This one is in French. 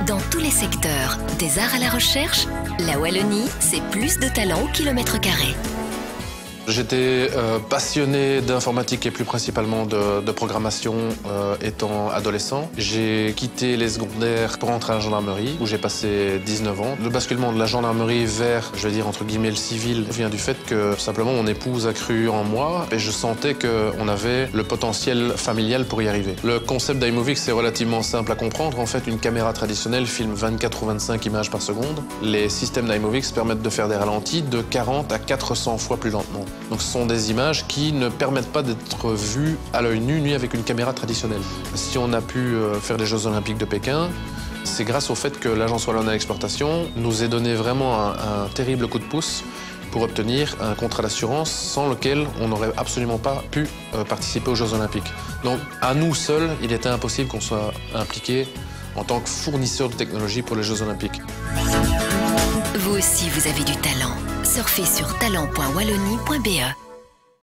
Dans tous les secteurs, des arts à la recherche, la Wallonie, c'est plus de talent au kilomètre carré. J'étais passionné d'informatique et plus principalement de programmation étant adolescent. J'ai quitté les secondaires pour entrer à la gendarmerie où j'ai passé 19 ans. Le basculement de la gendarmerie vers, je vais dire entre guillemets, le civil vient du fait que simplement mon épouse a cru en moi et je sentais qu'on avait le potentiel familial pour y arriver. Le concept d'iMovix c'est relativement simple à comprendre. En fait, une caméra traditionnelle filme 24 ou 25 images par seconde. Les systèmes d'iMovix permettent de faire des ralentis de 40 à 400 fois plus lentement. Donc ce sont des images qui ne permettent pas d'être vues à l'œil nu avec une caméra traditionnelle. Si on a pu faire les Jeux Olympiques de Pékin, c'est grâce au fait que l'Agence Wallonne à l'exportation nous ait donné vraiment un terrible coup de pouce pour obtenir un contrat d'assurance sans lequel on n'aurait absolument pas pu participer aux Jeux Olympiques. Donc à nous seuls, il était impossible qu'on soit impliqué en tant que fournisseur de technologie pour les Jeux Olympiques. Vous aussi, vous avez du talent. Surfez sur talent.wallonie.be.